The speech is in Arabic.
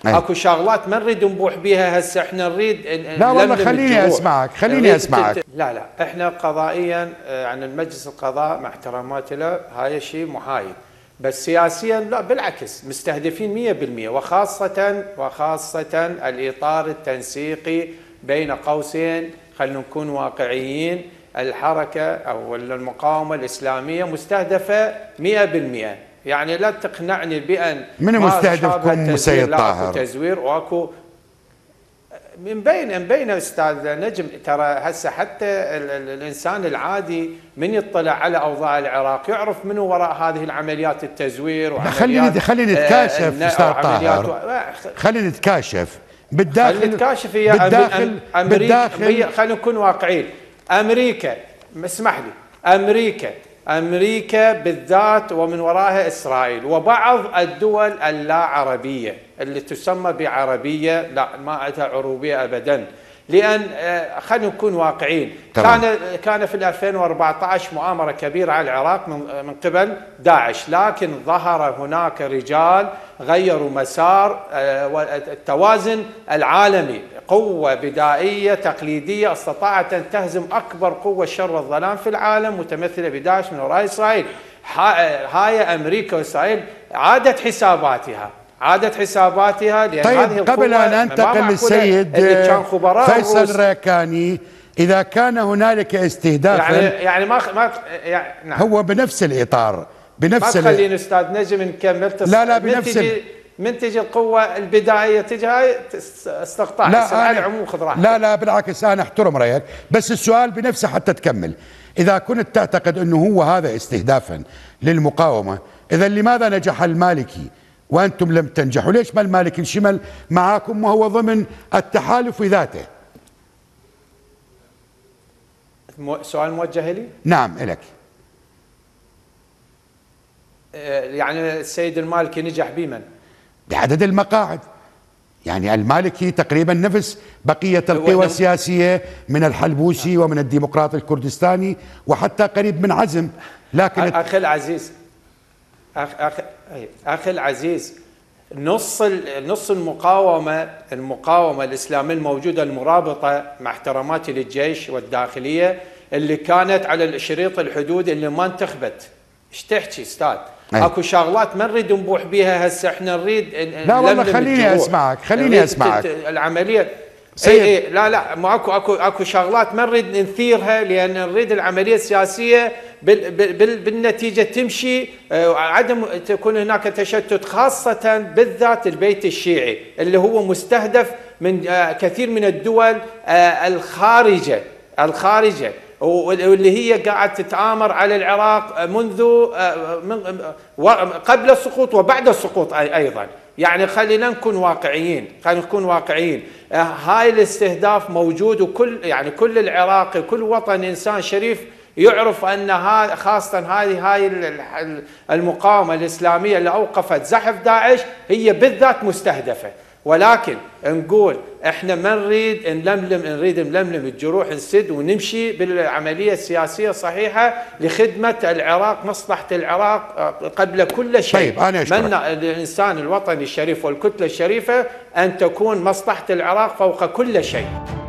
اكو شغلات ما نريد نبوح بها هسه، احنا نريد لا والله خليني اسمعك، خليني اسمعك. لا احنا قضائيا عن المجلس القضاء مع احتراماتي له هاي شيء محايد، بس سياسيا لا بالعكس مستهدفين 100%، وخاصة الإطار التنسيقي بين قوسين. خلينا نكون واقعيين، الحركة أو المقاومة الإسلامية مستهدفة 100%. يعني لا تقنعني بأن من مستهدفكم سيد طاهر؟ اكو تزوير واكو مبين استاذ نجم. ترى هسه حتى الانسان العادي من يطلع على اوضاع العراق يعرف منو وراء هذه العمليات التزوير وعمليات خلينا نتكاشف استاذ طاهر، خلينا نتكاشف بالداخل. خلينا نتكاشف هي بالداخل. خلينا نكون واقعيين. امريكا، اسمح لي، أمريكا بالذات ومن وراها إسرائيل وبعض الدول اللا عربية اللي تسمى بعربية، لا ما عندها عروبية أبدا، لأن خلينا نكون واقعيين. كان في 2014 مؤامرة كبيرة على العراق من قبل داعش، لكن ظهر هناك رجال غيروا مسار التوازن العالمي. قوة بدائية تقليدية استطاعت أن تهزم أكبر قوة شر والظلام في العالم متمثلة بداعش من وراء إسرائيل. هاي أمريكا وإسرائيل عادت حساباتها لأن طيب هذه القوة. قبل أن أنتقل للسيد فيصل الراكاني، إذا كان هنالك استهداف يعني نعم. هو بنفس الإطار، بنفس ما تخليني أستاذ نجم نكمل. لا بنفس من تجي القوة البدائية تجي هاي استقطاع. لا على العموم خذ راحتك. لا بالعكس أنا أحترم رأيك، بس السؤال بنفسه حتى تكمل. إذا كنت تعتقد أنه هو هذا استهدافا للمقاومة، إذا لماذا نجح المالكي وأنتم لم تنجحوا؟ ليش ما المالكي انشمل معاكم وهو ضمن التحالف ذاته؟ سؤال موجه لي؟ نعم إلك. يعني السيد المالكي نجح بمن؟ بعدد المقاعد. يعني المالكي تقريبا نفس بقية القوى السياسية من الحلبوسي ومن الديمقراط الكردستاني وحتى قريب من عزم. لكن أخي العزيز نص المقاومة الإسلامية الموجودة المرابطة مع احتراماتي للجيش والداخلية اللي كانت على الشريط الحدود اللي ما انتخبت. ايش تحكي استاذ؟ اكو شغلات ما نريد نبوح بها هسه، احنا نريد لا والله خليني اسمعك العمليه لا ما اكو شغلات ما نريد نثيرها، لان نريد العمليه السياسيه بالنتيجه تمشي، عدم تكون هناك تشتت، خاصه بالذات البيت الشيعي اللي هو مستهدف من كثير من الدول الخارجه واللي هي قاعد تتآمر على العراق منذ قبل السقوط وبعد السقوط أيضا. يعني خلينا نكون واقعيين، هاي الاستهداف موجود، كل العراقي كل وطن إنسان شريف يعرف أن خاصة هاي المقاومة الإسلامية اللي أوقفت زحف داعش هي بالذات مستهدفة. ولكن نقول احنا ما نريد نلملم الجروح، نسد ونمشي بالعمليه السياسيه الصحيحه لخدمه العراق، مصلحه العراق قبل كل شيء. طيب انا اتمنى الانسان الوطني الشريف والكتله الشريفه ان تكون مصلحه العراق فوق كل شيء.